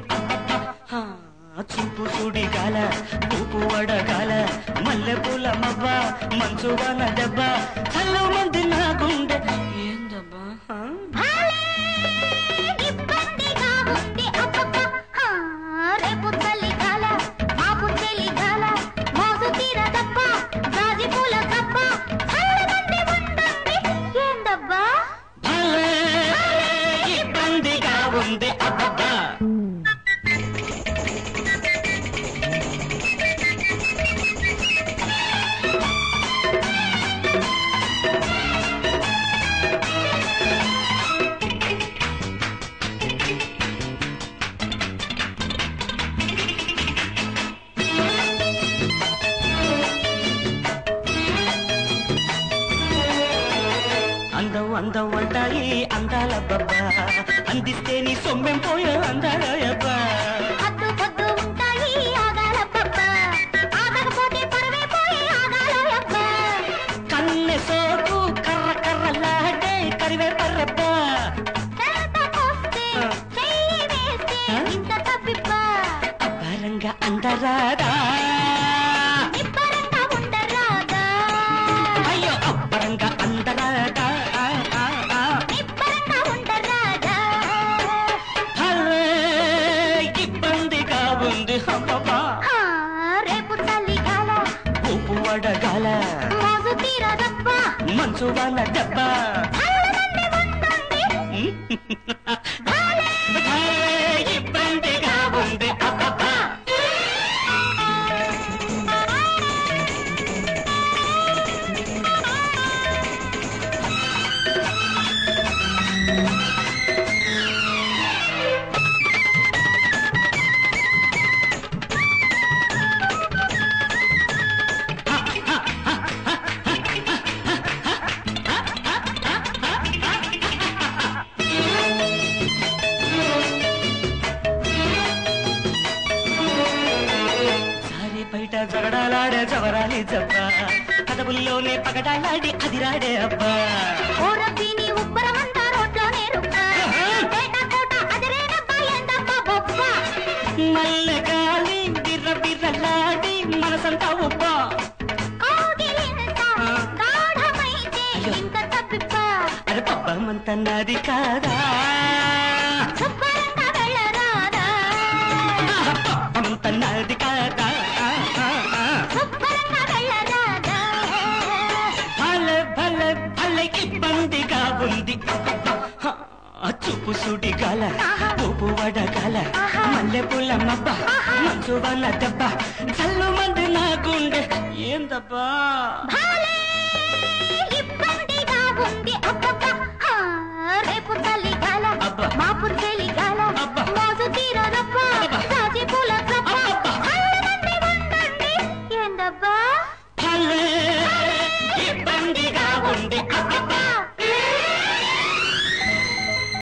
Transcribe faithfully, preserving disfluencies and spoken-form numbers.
చూపు సుడిగాల ఊపు వడగాల మల్లెపూల మబ్బ మంచువన దెబ్బ చల్ల మంది నా గుండె ఏందబ్బా రేపు చలిగాల మాపు చలిగాల మోసు తీరదప్ప రాజి పూల కప్ప చల్లమంది ఉండండి ఏందబ్బా ఇబ్బందిగా ఉంది అబ్బబ్బా అందం అందం అంటాయి అందాల బబ్బా అందిస్తే నీ సొమ్మెం పోయే అందాలబ్బా హద్దు పొద్దు ఉంటాయి ఆగాల పప్ప ఆగకపోతే పరవే పోయే ఆగాలబ్బా కన్నె సోకు కర్ర కర్రలాడే కరివే పర్రబ్బా కోస్తే చెయ్యి వేస్తే ఇంత తప్పిప్పా అబ్బరంగా అందరాదా నిబ్బరంగా ఉండరాదా అయ్యో అబ్బరంగా అందరాదా నిబ్బరంగా ఉండరాదా ఇబ్బందిగా ఉంది అబ్బబ్బా రేపు చలిగాల ఊపు వడగాల మోసు తీరదప్ప మంచువన దెబ్బ ఇబ్బందిగా ఉంది అబ్బబ్బా బయట జగడాలాడే జవరాలి జబ్బ కదబుల్లోనే పగడాలాడి అదిరాడే అబ్బా ఓరబీని ఉబ్బరమంతా రోడ్లోనే రుబ్బ బేట కోట అదిరేనబ్బా ఏందబ్బా బొబ్బ మల్లె గాలి బిర్ర బిర్రలాడి మనసంతా ఉబ్బా కోగిలింత గాఢమైతే ఇంత తప్పిప్ప అరే పబ్బమంత నాది కాదా శుభ్రంగా వెళ్ళరాదా పబ్బమంత నాది కాదా శుభ్రంగా వెళ్ళరాదా భలే భలే భలే ఇబ్బందిగా ఉంది చూపు సుడిగాల ఊపు వడగాల మల్లెపూల మబ్బ మంచువన దెబ్బ చల్లు మంది నా గుండె ఏందబ్బా ఇబ్బందిగా ఉంది అబ్బబ్బా రేపు